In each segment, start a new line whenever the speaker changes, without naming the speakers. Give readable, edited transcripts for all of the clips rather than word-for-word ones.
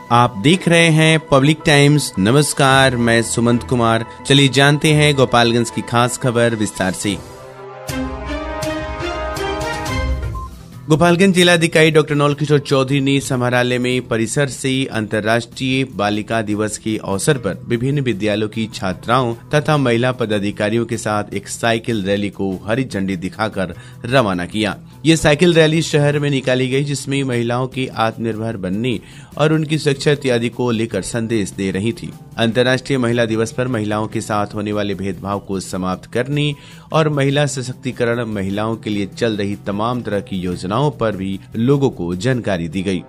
आप देख रहे हैं पब्लिक टाइम्स। नमस्कार, मैं सुमंत कुमार। चलिए जानते हैं गोपालगंज की खास खबर विस्तार से। गोपालगंज जिलाधिकारी डॉक्टर नौल किशोर चौधरी ने समाहरणालय में परिसर से अंतर्राष्ट्रीय बालिका दिवस के अवसर पर विभिन्न विद्यालयों की छात्राओं तथा महिला पदाधिकारियों के साथ एक साइकिल रैली को हरी झंडी दिखाकर रवाना किया। ये साइकिल रैली शहर में निकाली गई, जिसमें महिलाओं की आत्मनिर्भर बनने और उनकी शिक्षा इत्यादि को लेकर संदेश दे रही थी। अंतर्राष्ट्रीय महिला दिवस पर महिलाओं के साथ होने वाले भेदभाव को समाप्त करने और महिला सशक्तिकरण, महिलाओं के लिए चल रही तमाम तरह की योजनाओं पर भी लोगों को जानकारी दी गई।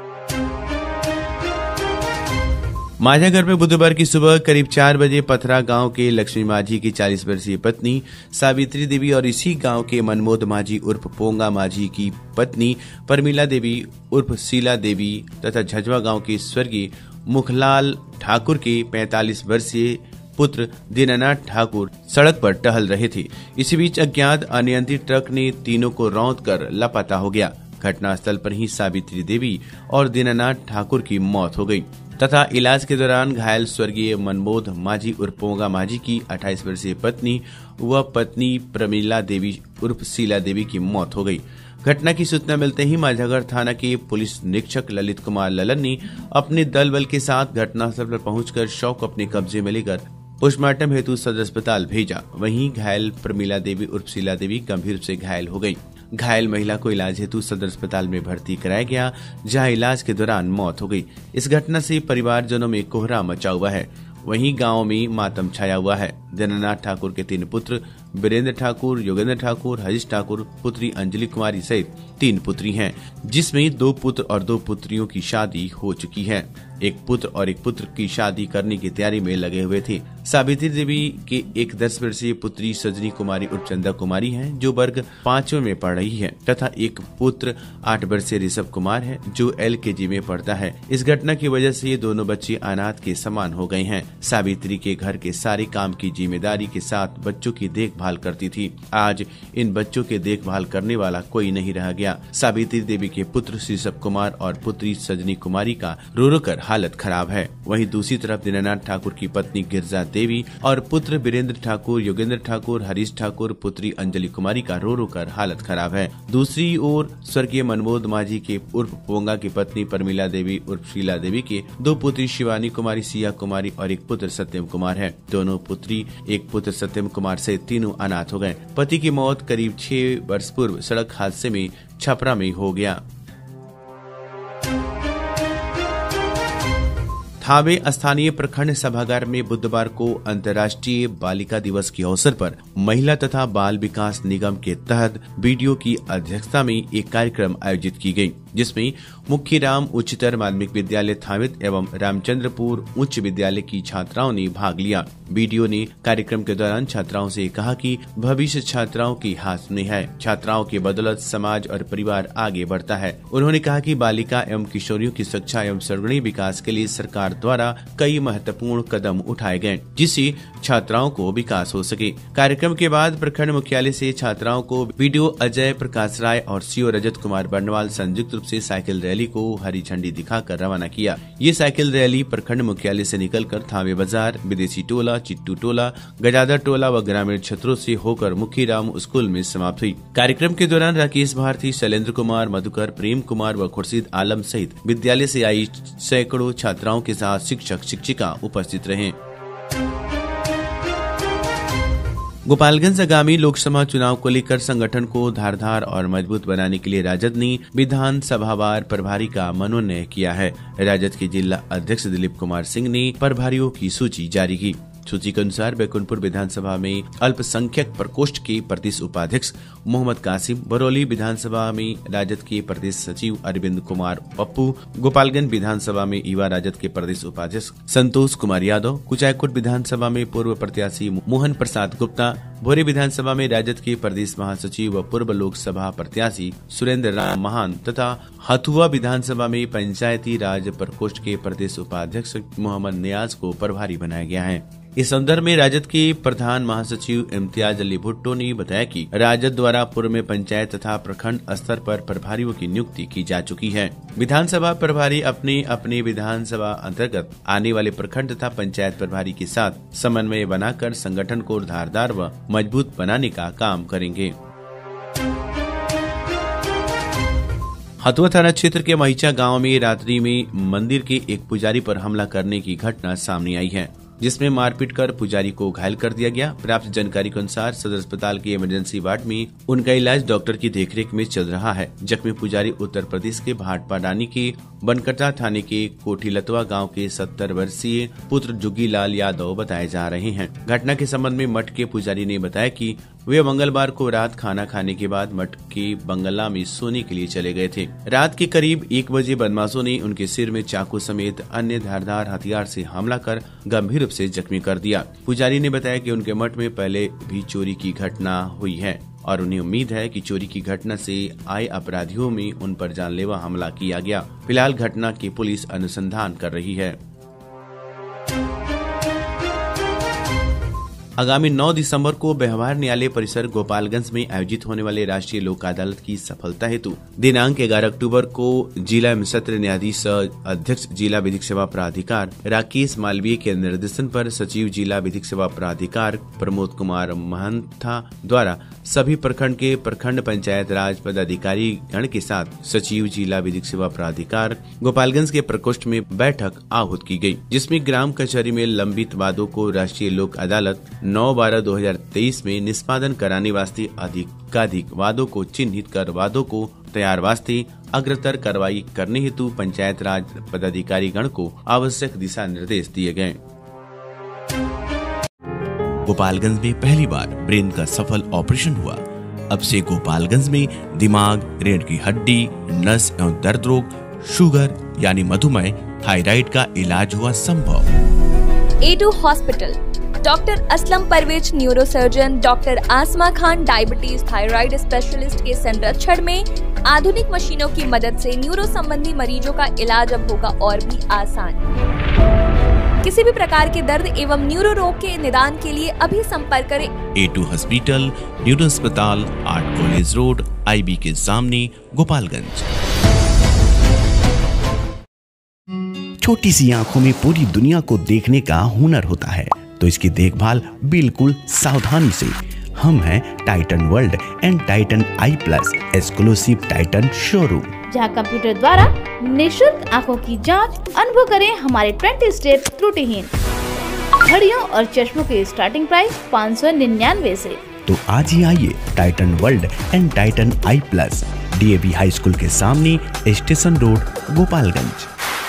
माझागढ़ में बुधवार की सुबह करीब 4 बजे पथरा गांव के लक्ष्मी माझी की 40 वर्षीय पत्नी सावित्री देवी और इसी गांव के मनमोद माझी उर्फ पोंगा माझी की पत्नी परमिला देवी उर्फ शीला देवी तथा झजवा गांव के स्वर्गीय मुखलाल ठाकुर के 45 वर्षीय पुत्र दीनानाथ ठाकुर सड़क पर टहल रहे थे। इसी बीच अज्ञात अनियंत्रित ट्रक ने तीनों को रौंद कर लापता हो गया। घटनास्थल पर ही सावित्री देवी और दीनानाथ ठाकुर की मौत हो गई तथा इलाज के दौरान घायल स्वर्गीय मनमोद माझी उर्फ पोंगा माझी की 28 वर्षीय पत्नी व पत्नी प्रमिला देवी उर्फ शीला देवी की मौत हो गई। घटना की सूचना मिलते ही माझागढ़ थाना के पुलिस निरीक्षक ललित कुमार ललन ने अपने दल बल के साथ घटनास्थल पर पहुंचकर शव को अपने कब्जे में लेकर पोस्टमार्टम हेतु सदर अस्पताल भेजा। वहीं घायल प्रमिला देवी उर्फ शीला देवी गंभीर रूप से घायल हो गई। घायल महिला को इलाज हेतु सदर अस्पताल में भर्ती कराया गया, जहां इलाज के दौरान मौत हो गई। इस घटना से परिवारजनों में कोहरा मचा हुआ है। वहीं गांव में मातम छाया हुआ है। दीनानाथ ठाकुर के 3 पुत्र वीरेंद्र ठाकुर, योगेंद्र ठाकुर, हरीश ठाकुर, पुत्री अंजलि कुमारी सहित 3 पुत्री हैं, जिसमें 2 पुत्र और 2 पुत्रियों की शादी हो चुकी है। एक पुत्र और एक पुत्र की शादी करने की तैयारी में लगे हुए थे। सावित्री देवी के एक 10 वर्षीय पुत्री सजनी कुमारी उर्फ चंदा कुमारी है, जो वर्ग 5वें में पढ़ रही है तथा एक पुत्र 8 वर्षीय ऋषभ कुमार है, जो LKG में पढ़ता है। इस घटना की वजह से ये दोनों बच्चे अनाथ के समान हो गए हैं। सावित्री के घर के सारे काम की जिम्मेदारी के साथ बच्चों की देखभाल करती थी। आज इन बच्चों के देखभाल करने वाला कोई नहीं रह गया। सावित्री देवी के पुत्र ऋषभ कुमार और पुत्री सजनी कुमारी का रो रो कर हालत खराब है। वहीं दूसरी तरफ दीनानाथ ठाकुर की पत्नी गिरजा देवी और पुत्र वीरेंद्र ठाकुर, योगेंद्र ठाकुर, हरीश ठाकुर, पुत्री अंजलि कुमारी का रो रो कर हालत खराब है। दूसरी ओर स्वर्गीय मनमोद माझी के उर्फ पोंगा की पत्नी परमिला देवी उर्फ शीला देवी के 2 पुत्री शिवानी कुमारी, सिया कुमारी और एक पुत्र सत्यम कुमार है। दोनों पुत्री एक पुत्र सत्यम कुमार से तीनों अनाथ हो गए। पति की मौत करीब 6 वर्ष पूर्व सड़क हादसे में छपरा में हो गया। थावे स्थानीय प्रखंड सभागार में बुधवार को अंतर्राष्ट्रीय बालिका दिवस के अवसर पर महिला तथा बाल विकास निगम के तहत बीडीओ की अध्यक्षता में एक कार्यक्रम आयोजित की गई, जिसमें मुखीराम उच्चतर माध्यमिक विद्यालय थावित एवं रामचंद्रपुर उच्च विद्यालय की छात्राओं ने भाग लिया। बीडीओ ने कार्यक्रम के दौरान छात्राओं से कहा कि भविष्य छात्राओं के हाथ में है। छात्राओं की बदौलत समाज और परिवार आगे बढ़ता है। उन्होंने कहा कि बालिका एवं किशोरियों की शिक्षा एवं सर्वांगीण विकास के लिए सरकार द्वारा कई महत्वपूर्ण कदम उठाए गए, जिससे छात्राओं को विकास हो सके। कार्यक्रम के बाद प्रखंड मुख्यालय से छात्राओं को बीडीओ अजय प्रकाश राय और सीओ रजत कुमार बंडवाल संयुक्त रूप से साइकिल रैली को हरी झंडी दिखाकर रवाना किया। ये साइकिल रैली प्रखंड मुख्यालय से निकलकर थावे बाजार, विदेशी टोला, चिट्टू टोला, गजादर टोला व ग्रामीण क्षेत्रों से होकर मुखीराम स्कूल में समाप्त हुई। कार्यक्रम के दौरान राकेश भारती, शैलेंद्र कुमार, मधुकर, प्रेम कुमार व खुर्शीद आलम सहित विद्यालय से आई सैकड़ों छात्राओं के साथ शिक्षक शिक्षिका उपस्थित रहे। गोपालगंज आगामी लोकसभा चुनाव को लेकर संगठन को धारदार और मजबूत बनाने के लिए राजद ने विधानसभावार प्रभारी का मनोनयन किया है। राजद के जिला अध्यक्ष दिलीप कुमार सिंह ने प्रभारियों की सूची जारी की। सूची के अनुसार बैकुंठपुर विधानसभा में अल्पसंख्यक प्रकोष्ठ के प्रदेश उपाध्यक्ष मोहम्मद कासिम, बरौली विधानसभा में राजद के प्रदेश सचिव अरविंद कुमार पप्पू, गोपालगंज विधानसभा में युवा राजद के प्रदेश उपाध्यक्ष संतोष कुमार यादव, कुचायकोट विधानसभा में पूर्व प्रत्याशी मोहन प्रसाद गुप्ता, भोरे विधानसभा में राजद के प्रदेश महासचिव व पूर्व लोकसभा प्रत्याशी सुरेंद्र राम महान तथा हथुआ विधानसभा में पंचायती राज प्रकोष्ठ के प्रदेश उपाध्यक्ष मोहम्मद नियाज को प्रभारी बनाया गया है। इस संदर्भ में राजद के प्रधान महासचिव इम्तियाज अली भुट्टो ने बताया कि राजद द्वारा पूर्व में पंचायत तथा प्रखंड स्तर पर प्रभारियों की नियुक्ति की जा चुकी है। विधानसभा प्रभारी अपने अपने विधानसभा अंतर्गत आने वाले प्रखंड तथा पंचायत प्रभारी के साथ समन्वय बनाकर संगठन को धारदार व मजबूत बनाने का काम करेंगे। हथुआ थाना क्षेत्र के महिचा गांव में रात्रि में मंदिर के एक पुजारी पर हमला करने की घटना सामने आई है, जिसमें मारपीट कर पुजारी को घायल कर दिया गया। प्राप्त जानकारी के अनुसार सदर अस्पताल के इमरजेंसी वार्ड में उनका इलाज डॉक्टर की देखरेख में चल रहा है। जख्मी पुजारी उत्तर प्रदेश के भाटपाडानी के बनकटा थाने के कोठीलतवा गांव के 70 वर्षीय पुत्र जुगी लाल यादव बताए जा रहे हैं। घटना के संबंध में मठ के पुजारी ने बताया कि वे मंगलवार को रात खाना खाने के बाद मठ के बंगला में सोने के लिए चले गए थे। रात के करीब 1 बजे बदमाशों ने उनके सिर में चाकू समेत अन्य धारदार हथियार से हमला कर गंभीर रूप से जख्मी कर दिया। पुजारी ने बताया कि उनके मठ में पहले भी चोरी की घटना हुई है और उन्हें उम्मीद है कि चोरी की घटना से आए अपराधियों में उन पर जानलेवा हमला किया गया। फिलहाल घटना की पुलिस अनुसंधान कर रही है। आगामी 9 दिसंबर को व्यवहार न्यायालय परिसर गोपालगंज में आयोजित होने वाले राष्ट्रीय लोक अदालत की सफलता हेतु दिनांक 11 अक्टूबर को जिला एवं सत्र न्यायाधीश अध्यक्ष जिला विधिक सेवा प्राधिकार राकेश मालवीय के निर्देशन पर सचिव जिला विधिक सेवा प्राधिकार प्रमोद कुमार महंता द्वारा सभी प्रखंड के प्रखंड पंचायत राज पदाधिकारी गण के साथ सचिव जिला विधिक सेवा प्राधिकार गोपालगंज के प्रकोष्ठ में बैठक आहूत की गई, जिसमें ग्राम कचहरी में लंबित वादों को राष्ट्रीय लोक अदालत 9/12/2023 में निष्पादन कराने वास्ते अधिकाधिक वादों को चिन्हित कर वादों को तैयार वास्ते अग्रतर कार्रवाई करने हेतु पंचायत राज पदाधिकारी गण को आवश्यक दिशा निर्देश दिए गए।
गोपालगंज में पहली बार ब्रेन का सफल ऑपरेशन हुआ। अब से गोपालगंज में दिमाग, रीढ़ की हड्डी, नस एवं दर्द रोग, शुगर यानी मधुमेह, थायराइड का इलाज हुआ संभव।
A2 hospital, doctor Aslam Parvez neurosurgeon, doctor Asma Khan diabetes thyroid specialist के संरक्षण में आधुनिक मशीनों की मदद से न्यूरो संबंधी मरीजों का इलाज अब होगा और भी आसान। किसी भी प्रकार के दर्द एवं न्यूरो रोग के निदान के लिए अभी संपर्क करें।
A2 हॉस्पिटल, न्यूरो अस्पताल, आर्ट कॉलेज रोड, IB के सामने, गोपालगंज।
छोटी सी आंखों में पूरी दुनिया को देखने का हुनर होता है, तो इसकी देखभाल बिल्कुल सावधानी से। हम हैं Titan world and Titan eye plus exclusive Titan showroom,
जहां कंप्यूटर द्वारा निशुल्क आंखों की जांच अनुभव करें हमारे 20 स्टेप त्रुटिहीन घड़ियों और चश्मों के स्टार्टिंग प्राइस 599 से।
तो आज ही आइए Titan world and Titan eye plus, DAV high school के सामने, स्टेशन रोड, गोपालगंज।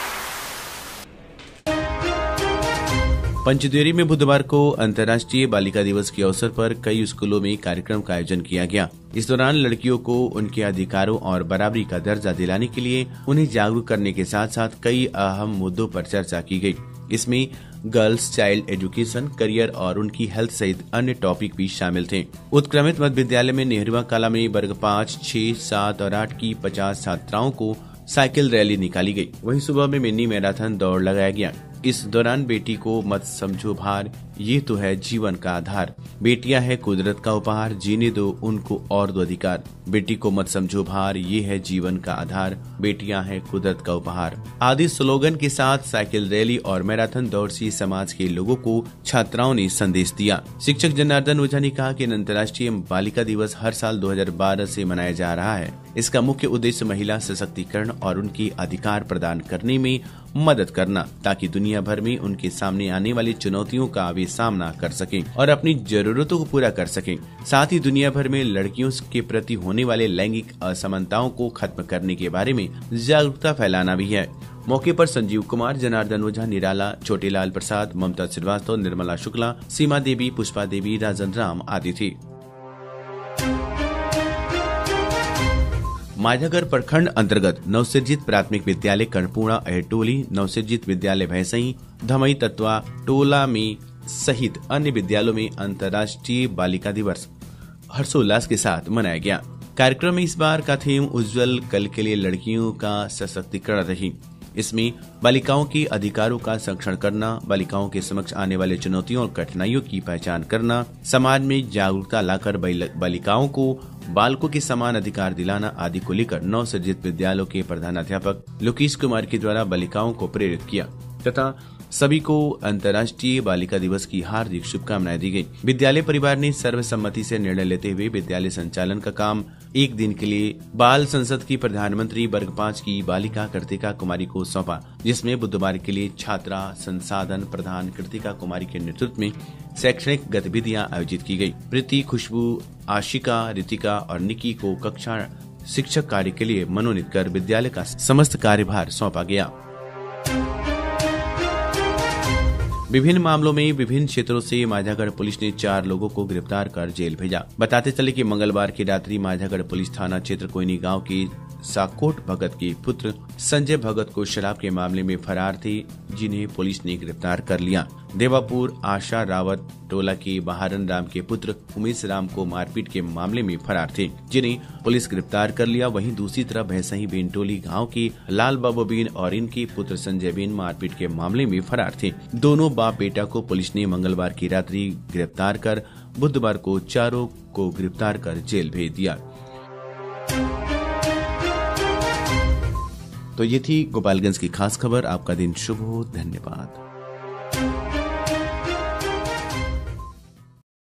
पंचदेवरी में बुधवार को अंतर्राष्ट्रीय बालिका दिवस के अवसर पर कई स्कूलों में कार्यक्रम का आयोजन किया गया। इस दौरान लड़कियों को उनके अधिकारों और बराबरी का दर्जा दिलाने के लिए उन्हें जागरूक करने के साथ साथ कई अहम मुद्दों पर चर्चा की गई। इसमें गर्ल्स चाइल्ड एजुकेशन, करियर और उनकी हेल्थ सहित अन्य टॉपिक भी शामिल थे। उत्क्रमित मध्य विद्यालय में नेहरूआ कला में वर्ग 5, 6, 7 और 8 की 50 छात्राओं को साइकिल रैली निकाली गई। वहीं सुबह में मिनी मैराथन दौड़ लगाया गया। इस दौरान बेटी को मत समझो भार, ये तो है जीवन का आधार, बेटियां है कुदरत का उपहार, जीने दो उनको और दो अधिकार, बेटी को मत समझो भार, ये है जीवन का आधार, बेटियां है कुदरत का उपहार आदि स्लोगन के साथ साइकिल रैली और मैराथन दौड़ से समाज के लोगों को छात्राओं ने संदेश दिया। शिक्षक जनार्दन ओझा ने कहा कि अंतर्राष्ट्रीय बालिका दिवस हर साल 2012 से मनाया जा रहा है। इसका मुख्य उद्देश्य महिला सशक्तिकरण और उनके अधिकार प्रदान करने में मदद करना, ताकि दुनिया भर में उनके सामने आने वाली चुनौतियों का वे सामना कर सकें और अपनी जरूरतों को पूरा कर सकें। साथ ही दुनिया भर में लड़कियों के प्रति होने वाले लैंगिक असमानताओं को खत्म करने के बारे में जागरूकता फैलाना भी है। मौके पर संजीव कुमार, जनार्दन ओझा, निराला, छोटेलाल प्रसाद, ममता श्रीवास्तव, निर्मला शुक्ला, सीमा देवी, पुष्पा देवी, राजन राम आदि थी। माझागर प्रखंड अंतर्गत नवसर्जित प्राथमिक विद्यालय कर्णपुरा अहटोली, नवसर्जित विद्यालय भैंसई, धमई तत्वा टोला में सहित अन्य विद्यालयों में अंतर्राष्ट्रीय बालिका दिवस हर्षोल्लास के साथ मनाया गया। कार्यक्रम में इस बार का थीम उज्जवल कल के लिए लड़कियों का सशक्तिकरण रही। इसमें बालिकाओं के अधिकारों का संरक्षण करना, बालिकाओं के समक्ष आने वाले चुनौतियों और कठिनाइयों की पहचान करना, समाज में जागरूकता लाकर बालिकाओं को बालकों के समान अधिकार दिलाना आदि को लेकर नवसृजित विद्यालयों के प्रधानाध्यापक लोकेश कुमार के द्वारा बालिकाओं को प्रेरित किया तथा सभी को अंतर्राष्ट्रीय बालिका दिवस की हार्दिक शुभकामनाएं दी गई। विद्यालय परिवार ने सर्वसम्मति से निर्णय लेते हुए विद्यालय संचालन का काम एक दिन के लिए बाल संसद की प्रधानमंत्री वर्ग 5 की बालिका कृतिका कुमारी को सौंपा, जिसमें बुधवार के लिए छात्रा संसाधन प्रधान कृतिका कुमारी के नेतृत्व में शैक्षणिक गतिविधियां आयोजित की गई। प्रीति, खुशबू, आशिका, रितिका और निकी को कक्षा शिक्षक कार्य के लिए मनोनीत कर विद्यालय का समस्त कार्यभार सौंपा गया। विभिन्न मामलों में विभिन्न क्षेत्रों से माझागढ़ पुलिस ने 4 लोगों को गिरफ्तार कर जेल भेजा। बताते चले कि मंगलवार की रात्रि माझागढ़ पुलिस थाना क्षेत्र कोयनी गांव के साकोट भगत के पुत्र संजय भगत को शराब के मामले में फरार थे, जिन्हें पुलिस ने गिरफ्तार कर लिया। देवापुर आशा रावत टोला के बहारन राम के पुत्र उमेश राम को मारपीट के मामले में फरार थे, जिन्हें पुलिस गिरफ्तार कर लिया। वहीं दूसरी तरफ भैंसही बेनटोली गांव के लाल बाबू बेन और इनके पुत्र संजय बेन मारपीट के मामले में फरार थे। दोनों बाप बेटा को पुलिस ने मंगलवार की रात्रि गिरफ्तार कर बुधवार को चारों को गिरफ्तार कर जेल भेज दिया। तो ये थी गोपालगंज की खास खबर। आपका दिन शुभ हो। धन्यवाद।